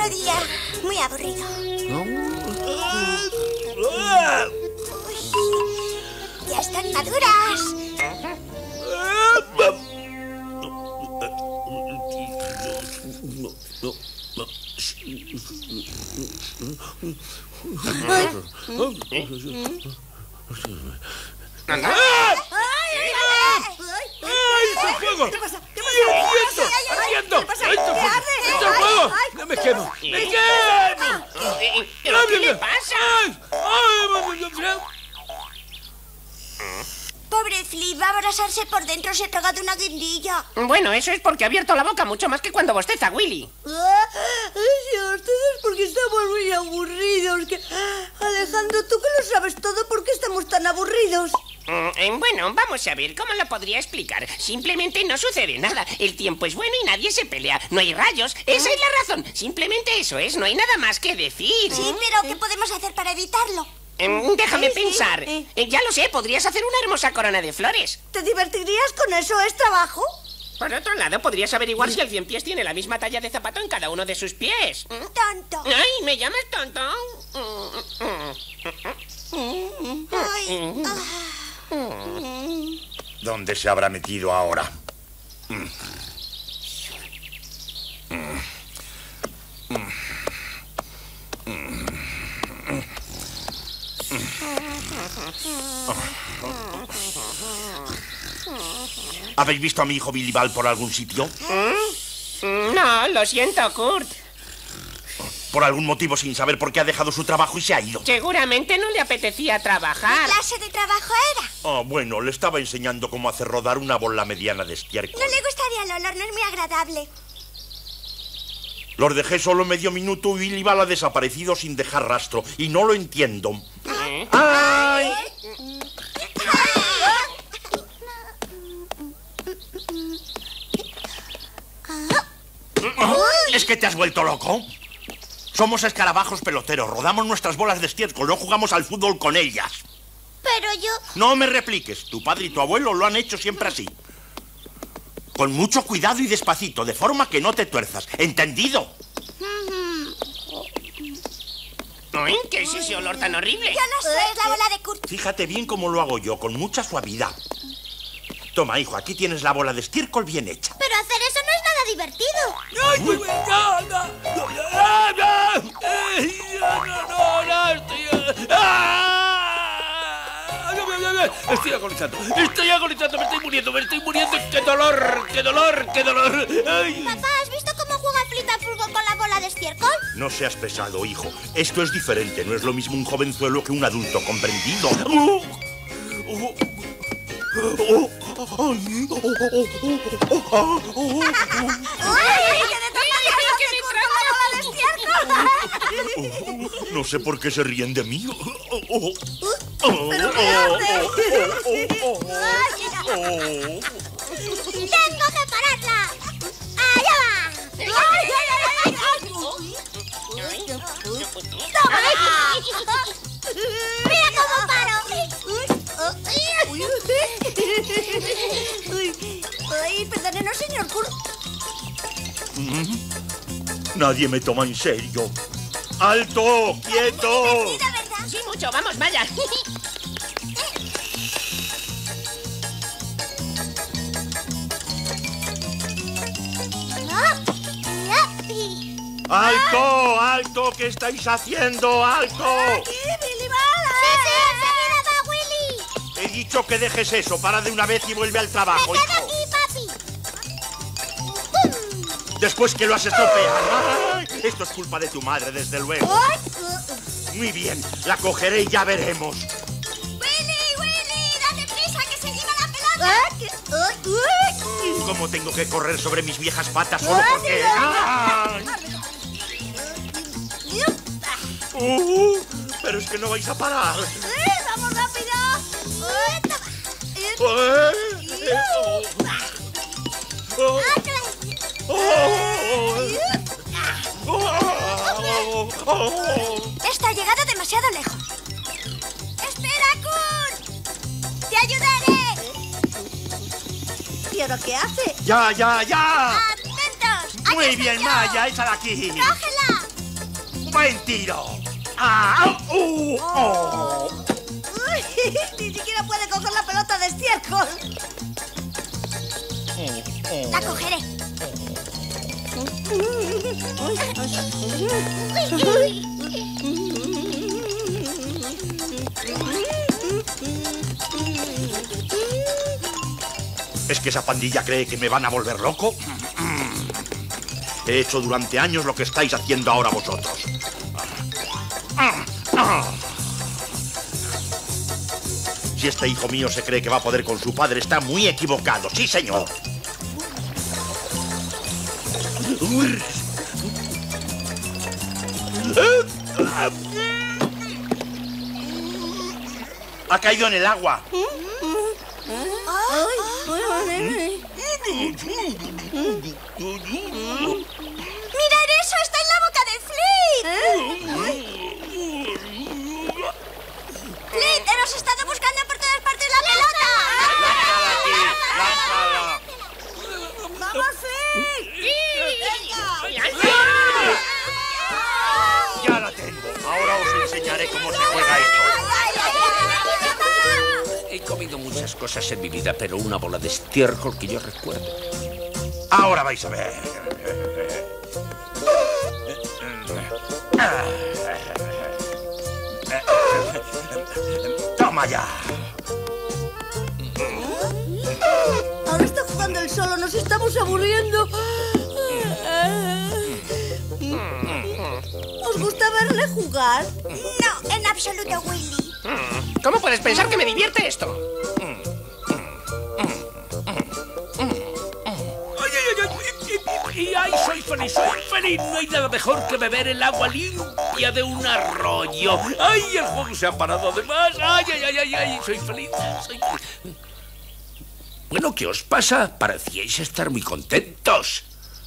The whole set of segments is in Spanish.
Otro día muy aburrido. Uy, ya están maduras. ¿Qué pasa? ¡Ardiendo! ¡Esto es fuego! ¡No me quemo! ¡Me quemo! ¿Pero qué le pasa? Pobre Flip, va a abrasarse por dentro, se ha tragado una guindilla. Bueno, eso es porque ha abierto la boca mucho más que cuando bosteza Willy. Sí, ustedes porque estamos muy aburridos. Alejandro, tú que lo sabes todo, ¿por qué estamos tan aburridos? Bueno, vamos a ver, ¿cómo lo podría explicar? Simplemente no sucede nada. El tiempo es bueno y nadie se pelea. No hay rayos. Esa es la razón. Simplemente eso es. No hay nada más que decir. Sí, pero ¿qué podemos hacer para evitarlo? Déjame pensar. Ya lo sé, podrías hacer una hermosa corona de flores. ¿Te divertirías con eso? ¿Es trabajo? Por otro lado, podrías averiguar si el 100 pies tiene la misma talla de zapato en cada uno de sus pies. Tonto. ¡Ay, me llamas tonto! Ay, ¿Dónde se habrá metido ahora? ¿Habéis visto a mi hijo Billy Ball por algún sitio? No, lo siento, Kurt. Por algún motivo sin saber por qué ha dejado su trabajo y se ha ido. Seguramente no le apetecía trabajar. ¿Qué clase de trabajo era? Bueno, le estaba enseñando cómo hacer rodar una bola mediana de estiércol. No le gustaría el olor, no es muy agradable. Los dejé solo medio minuto y Billy Ball ha desaparecido sin dejar rastro. Y no lo entiendo. ¡Ay! ¿Es que te has vuelto loco? Somos escarabajos peloteros, rodamos nuestras bolas de estiércol, no jugamos al fútbol con ellas. Pero yo... No me repliques, tu padre y tu abuelo lo han hecho siempre así. Con mucho cuidado y despacito, de forma que no te tuerzas. ¿Entendido? ¿Ay? ¿Qué es ese olor tan horrible? Yo no sé, es la bola de Kurt. Fíjate bien cómo lo hago yo, con mucha suavidad. Toma, hijo, aquí tienes la bola de estiércol bien hecha. Pero hacer eso no es nada divertido. Estoy agonizando, me estoy muriendo. ¡Qué dolor! ¡Ay! Papá, ¿has visto cómo juega Flip al fútbol con la bola de estiércol? No seas pesado, hijo. Esto es diferente, no es lo mismo un jovenzuelo que un adulto comprendido. No sé por qué se ríen de mí. ¿Pero qué haces? ¡Tengo que pararla! ¡Allá va! ¡Mira cómo paro! Ay, perdónenos, señor Kurt. Nadie me toma en serio. ¡Alto! ¡Quieto! ¿Verdad? Sí, mucho. Vamos, vaya. ¡Alto! ¡Alto! ¿Qué estáis haciendo? ¡Alto! ¡Aquí, Billy Ball! ¡Sí, enseguida va Willy! He dicho que dejes eso. Para de una vez y vuelve al trabajo, ¡Me quedo hijo. aquí, papi! Después que lo has estropeado. ¡Ay! Esto es culpa de tu madre, desde luego. Muy bien. La cogeré y ya veremos. ¡Willy! ¡Date prisa, que se lleva la pelota! ¿Cómo tengo que correr sobre mis viejas patas solo porque...? ¡Ay! Pero es que no vais a parar. ¡Vamos rápido! Esto ha llegado demasiado lejos. ¡Espera, Kurt! ¡Te ayudaré! ¿Y ahora qué hace? ¡Ya! ¡Atentos! Muy bien, Maya, échala aquí. ¡Cógela! ¡Buen tiro! ¡Ah! ¡Oh! Uy, ni siquiera puede coger la pelota de estiércol. La cogeré. ¿Es que esa pandilla cree que me van a volver loco? He hecho durante años lo que estáis haciendo ahora vosotros. Si este hijo mío se cree que va a poder con su padre, está muy equivocado. ¡Sí, señor! Ha caído en el agua. ¡Mirad eso! ¡Está en la boca de Flip! ¡Flip! ¡Hemos estado buscando por todas partes la pelota! ¡Lánzala! ¡Vamos, Flip! ¡Ya la tengo! Ahora os enseñaré cómo se juega esto. He comido muchas cosas en mi vida, pero una bola de estiércol que yo recuerdo. Ahora vais a ver. ¡Toma ya! Ahora está jugando él solo, nos estamos aburriendo. ¿Os gusta verle jugar? No, en absoluto, Willy. ¿Cómo puedes pensar que me divierte esto? ¡Ay, soy feliz, soy feliz! No hay nada mejor que beber el agua limpia de un arroyo. ¡Ay, el juego se ha parado además! ¡Ay, ay, ay, ay, ay! Soy feliz, soy feliz. Bueno, ¿qué os pasa? Parecíais estar muy contentos.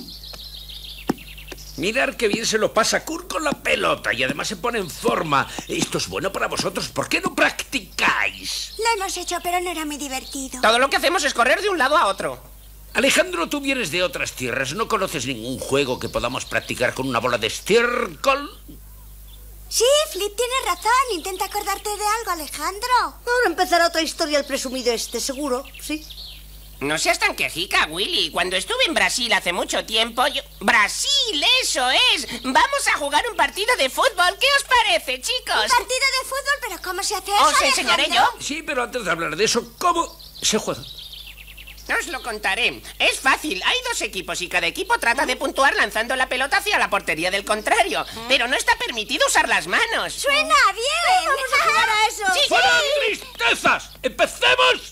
Mirad qué bien se lo pasa Kurt con la pelota y además se pone en forma. Esto es bueno para vosotros. ¿Por qué no practicáis? Lo hemos hecho, pero no era muy divertido. Todo lo que hacemos es correr de un lado a otro. Alejandro, tú vienes de otras tierras. ¿No conoces ningún juego que podamos practicar con una bola de estiércol? Sí, Flip tiene razón. Intenta acordarte de algo, Alejandro. Ahora empezará otra historia el presumido este, seguro, sí. No seas tan quejica, Willy. Cuando estuve en Brasil hace mucho tiempo, ¡Brasil, eso es! Vamos a jugar un partido de fútbol. ¿Qué os parece, chicos? Un partido de fútbol, pero ¿cómo se hace eso, ¿Os enseñaré yo? Alejandro? Sí, pero antes de hablar de eso, ¿cómo se juega? Os lo contaré. Es fácil. Hay dos equipos y cada equipo trata de puntuar lanzando la pelota hacia la portería del contrario. Pero no está permitido usar las manos. ¡Suena bien! Vamos a jugar a eso. Sí, ¡Fuera tristezas! ¡Empecemos!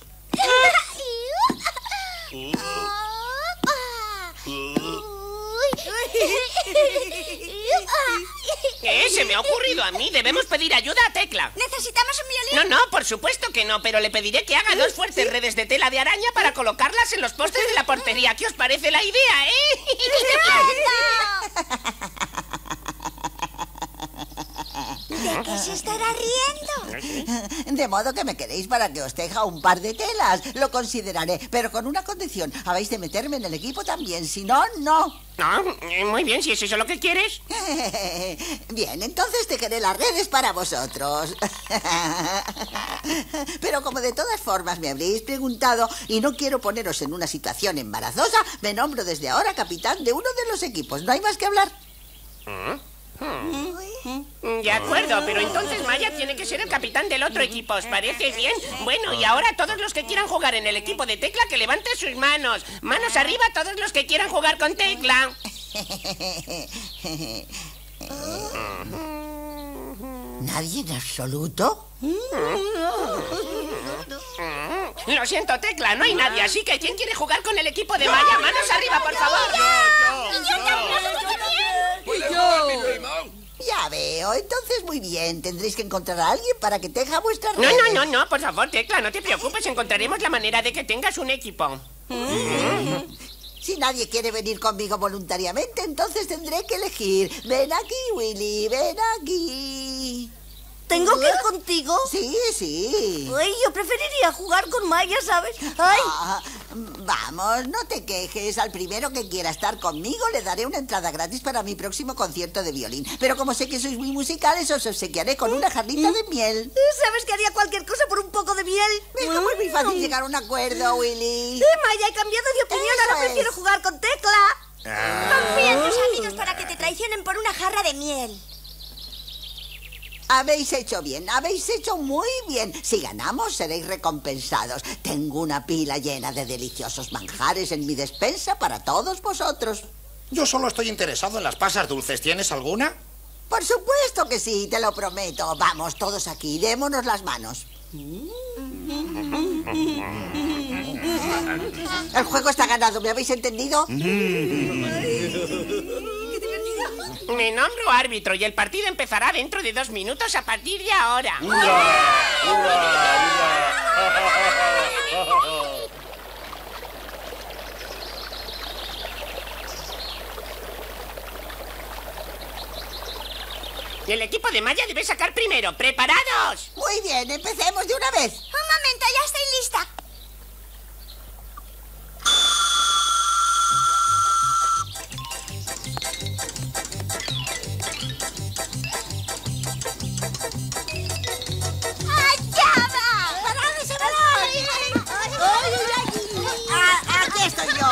Se me ha ocurrido a mí. Debemos pedir ayuda a Tecla. ¿Necesitamos un violín? No, por supuesto que no, pero le pediré que haga dos fuertes redes de tela de araña para colocarlas en los postes de la portería. ¿Qué os parece la idea, ¿De qué se estará riendo? De modo que me queréis para que os teja un par de telas. Lo consideraré, pero con una condición. Habéis de meterme en el equipo también, si no, no. No, muy bien, si es eso lo que quieres. Bien, entonces tejeré las redes para vosotros. Pero como de todas formas me habréis preguntado y no quiero poneros en una situación embarazosa, me nombro desde ahora capitán de uno de los equipos. No hay más que hablar. De acuerdo, pero entonces Maya tiene que ser el capitán del otro equipo. ¿Os parece bien? Bueno, y ahora todos los que quieran jugar en el equipo de Tecla que levanten sus manos. Manos arriba todos los que quieran jugar con Tecla. ¿Nadie en absoluto? Lo siento, Tecla, no hay nadie. Así que ¿quién quiere jugar con el equipo de Maya? Manos arriba, por favor. Ya veo, entonces muy bien. Tendréis que encontrar a alguien para que teja vuestras redes. No, por favor, Tecla, no te preocupes. Encontraremos la manera de que tengas un equipo. Si nadie quiere venir conmigo voluntariamente, entonces tendré que elegir. Ven aquí, Willy, ven aquí. ¿Tengo que ir contigo? Sí. Ay, yo preferiría jugar con Maya, ¿sabes? Ay. Vamos, no te quejes. Al primero que quiera estar conmigo le daré una entrada gratis para mi próximo concierto de violín. Pero como sé que sois muy musicales, os obsequiaré con una jarrita de miel. ¿Sabes que haría cualquier cosa por un poco de miel? Es como es muy fácil llegar a un acuerdo, Willy. Maya, he cambiado de opinión. Eso Ahora prefiero es. jugar con Tecla. Confía en tus amigos para que te traicionen por una jarra de miel. Habéis hecho bien, habéis hecho muy bien. Si ganamos, seréis recompensados. Tengo una pila llena de deliciosos manjares en mi despensa para todos vosotros. Yo solo estoy interesado en las pasas dulces. ¿Tienes alguna? Por supuesto que sí, te lo prometo. Vamos, todos aquí, démonos las manos. El juego está ganado, ¿me habéis entendido? Me nombro árbitro y el partido empezará dentro de 2 minutos a partir de ahora. El equipo de Maya debe sacar primero. ¡Preparados! Muy bien, empecemos de una vez. Un momento, ya estoy lista. ¡Allá va! Aquí estoy yo.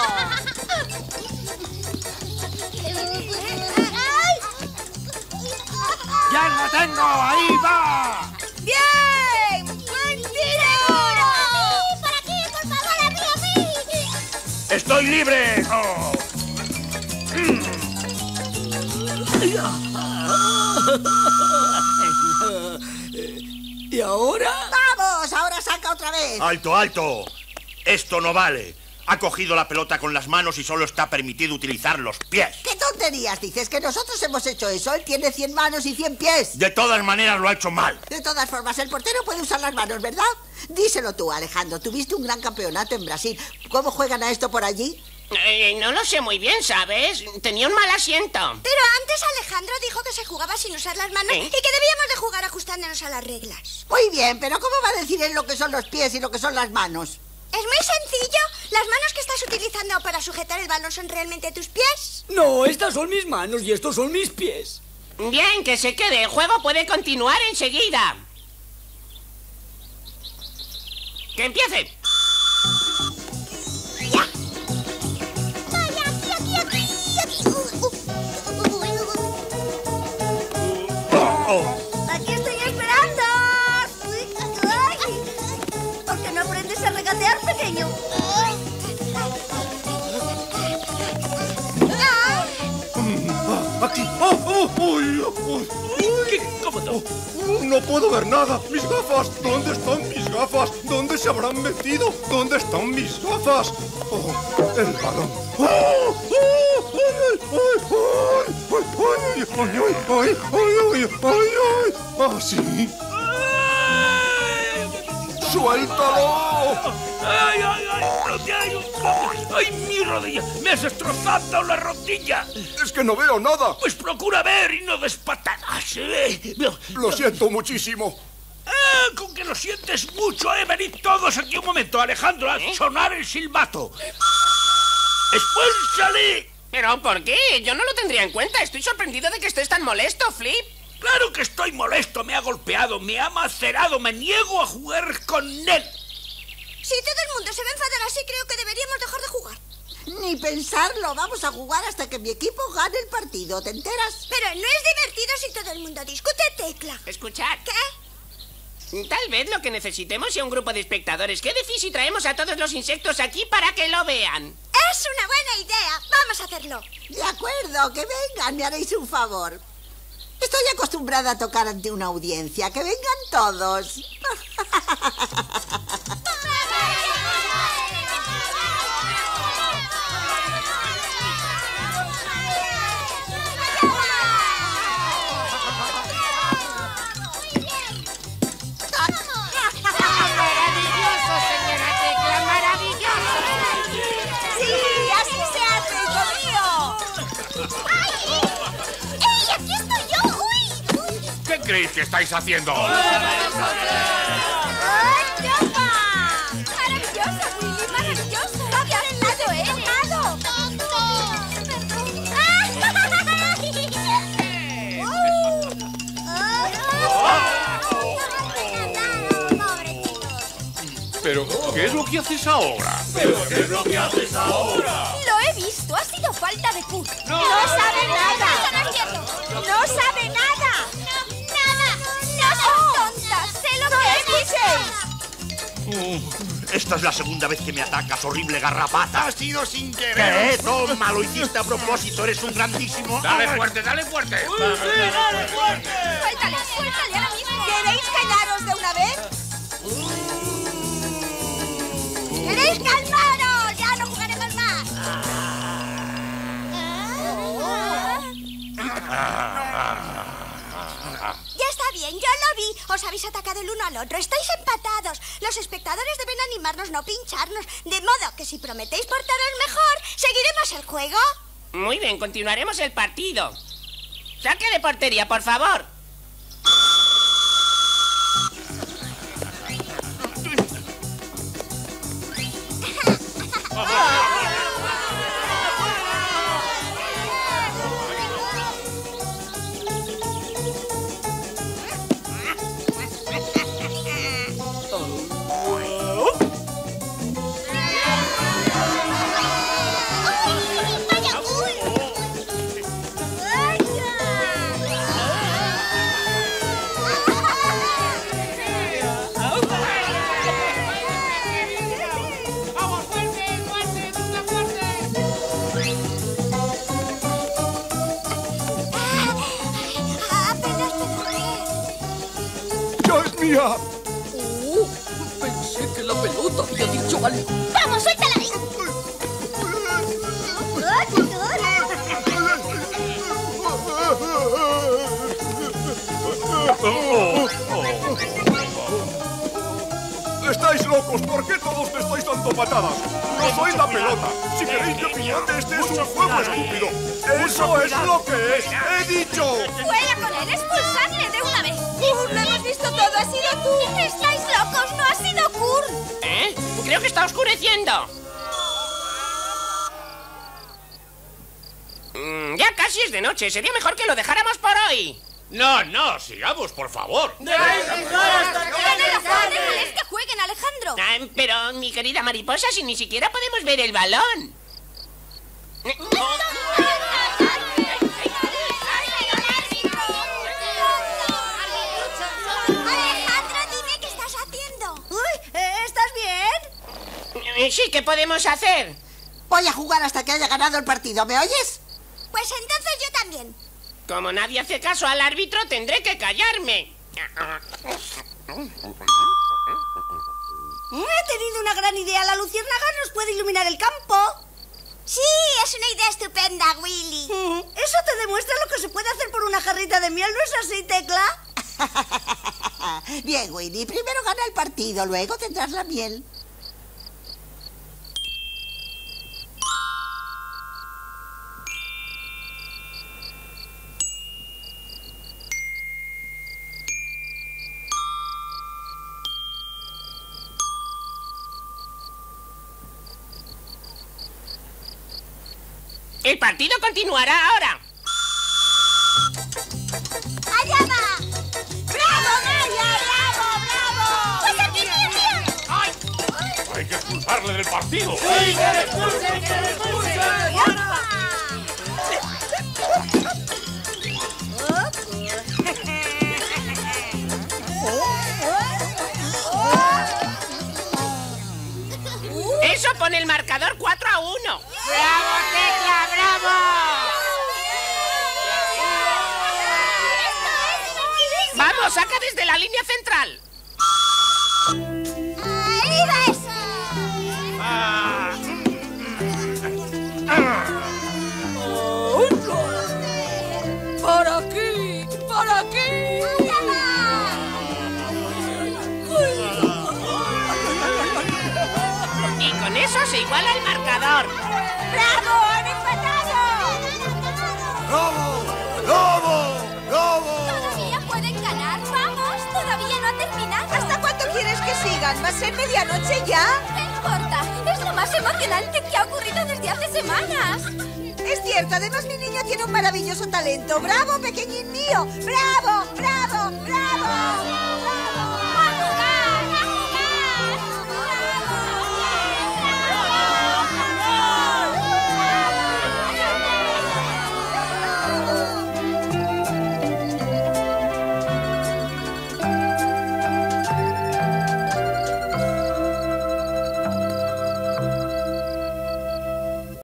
¡Ya lo tengo! ¡Ahí va! ¡Bien! ¡Buen tiro! ¡Por aquí, por favor, a mí! ¡Estoy libre! Oh. ¿Y ahora? ¡Vamos! Ahora saca otra vez. ¡Alto, alto! Esto no vale. Ha cogido la pelota con las manos y solo está permitido utilizar los pies. ¿Qué tonterías dices? Que nosotros hemos hecho eso. Él tiene 100 manos y 100 pies. De todas maneras lo ha hecho mal. De todas formas, el portero puede usar las manos, ¿verdad? Díselo tú, Alejandro. Tuviste un gran campeonato en Brasil. ¿Cómo juegan a esto por allí? No lo sé muy bien, ¿sabes? Tenía un mal asiento. Pero antes Alejandro dijo que se jugaba sin usar las manos y que debíamos de jugar ajustándonos a las reglas. Muy bien, pero ¿cómo va a decir él lo que son los pies y lo que son las manos? Es muy sencillo. ¿Las manos que estás utilizando para sujetar el balón son realmente tus pies? No, estas son mis manos y estos son mis pies. Bien, que se quede. El juego puede continuar enseguida. ¡Que empiece! ¡Ya! ¡Vaya, aquí! ¡Aquí estoy esperando! ¿Por qué no aprendes a regatear, pequeño? Aquí. ¡Uy! ¡Qué cómodo! No puedo ver nada. Mis gafas. ¿Dónde están mis gafas? ¿Dónde se habrán metido? ¿Dónde están mis gafas? Oh, el balón. ¡Oh! ¡Ah, sí! ¡Suéltalo! ¡Ay, ay, ay! ¡Ay, mi rodilla! ¡Me has destrozado la rodilla! Es que no veo nada. Pues procura ver y no des patadas, ¿eh? Lo siento muchísimo. Con que lo sientes mucho, ¿eh? Venid todos aquí un momento, Alejandro, a sonar el silbato. ¡Expúlsale! ¿Pero por qué? Yo no lo tendría en cuenta. Estoy sorprendido de que estés tan molesto, Flip. ¡Claro que estoy molesto! Me ha golpeado, me ha macerado, me niego a jugar con él. Si todo el mundo se va a enfadar así, creo que deberíamos dejar de jugar. Ni pensarlo. Vamos a jugar hasta que mi equipo gane el partido. ¿Te enteras? Pero no es divertido si todo el mundo discute, Tecla. Escuchad. ¿Qué? Tal vez lo que necesitemos sea un grupo de espectadores. ¿Qué decís si traemos a todos los insectos aquí para que lo vean? Es una buena idea. Vamos a hacerlo. De acuerdo, que vengan, me haréis un favor. Estoy acostumbrada a tocar ante una audiencia. Que vengan todos. ¡Maravilloso, señora Tecla! ¡Maravilloso! ¡Sí! ¡Así se hace, hijo mío! ¡Ey, aquí estoy yo! ¡Uy! ¿Qué creéis que estáis haciendo? ¡Ay, llama! ¡Maravilloso, Willy! ¡Maravilloso! qué es lo que haces ahora? ¿Pero qué es lo que haces ahora? Lo he visto, ha sido falta de pus. ¡No! ¡No sabe nada! ¡Eso no es cierto! ¡No sabe nada! ¡Nada! ¡No son tontas! ¡Sé lo que dices! Esta es la segunda vez que me atacas, horrible garrapata. Ha sido sin querer. ¿Qué? Toma, lo hiciste a propósito, eres un grandísimo... ¡Dale fuerte, dale fuerte! ¡Dale fuerte! ¡Suéltale, suéltale ahora mismo! ¿Queréis callaros de una vez? ¿Queréis calmaros? ¡Ya no jugaremos más! Ya está bien, yo lo vi. Os habéis atacado el uno al otro. Estáis empatados. Los espectadores deben animarnos, no pincharnos. De modo que si prometéis portaros mejor, ¿seguiremos el juego? Muy bien, continuaremos el partido. Saque de portería, por favor. ¡Mía! Pensé que la pelota había dicho algo. ¡Vamos, suéltala ahí! ¡Estáis locos! ¿Por qué todos me estáis dando patadas? ¡No soy la pelota! Si queréis mi opinión, este es un juego estúpido. ¡Eso es lo que es! ¡He dicho! ¡Fuera con él! ¡Expulsadle de una vez! ¡Lo hemos visto todo! ¡Ha sido tú! ¡Estáis locos! ¡No ha sido Kurt! ¿Eh? Creo que está oscureciendo. Ya casi es de noche. Sería mejor que lo dejáramos por hoy. No, sigamos, por favor. ¡Debéis jugar hasta que haya ¡Déjales que jueguen, Alejandro! Pero, mi querida mariposa, si ni siquiera podemos ver el balón. Alejandro, dime qué estás haciendo. Uy, ¿estás bien? Sí, ¿qué podemos hacer? Voy a jugar hasta que haya ganado el partido, ¿me oyes? Pues entonces yo también. Como nadie hace caso al árbitro, tendré que callarme. He tenido una gran idea. La luciérnaga nos puede iluminar el campo. Sí, es una idea estupenda, Willy. Eso te demuestra lo que se puede hacer por una jarrita de miel, ¿no es así, Tecla? Bien, Willy, primero gana el partido, luego tendrás la miel. El partido continuará ahora. ¡Allá va! ¡Bravo, Maya! ¡Bravo, bravo! ¡Pues aquí, mira! ¡Ay! Hay que expulsarle del partido. ¡Sí, que le expulsen, que le expulsen! Eso pone el marcador 4-1. ¡Bravo, Tecla, bravo! Vamos, saca desde la línea central. ¡Ahí va eso! ¡Para aquí! ¡Para aquí! ¡Allá va! Y con eso se iguala el marcador. ¡Bravo! ¡Han empatado! ¡Bravo! ¡Bravo! ¡Bravo! ¿Todavía pueden ganar? ¡Vamos! ¡Todavía no ha terminado! ¿Hasta cuánto quieres que sigan? ¿Va a ser medianoche ya? ¿Qué importa? Es lo más emocionante que ha ocurrido desde hace semanas. Es cierto, además mi niño tiene un maravilloso talento. ¡Bravo, pequeñín mío! ¡Bravo, bravo, bravo!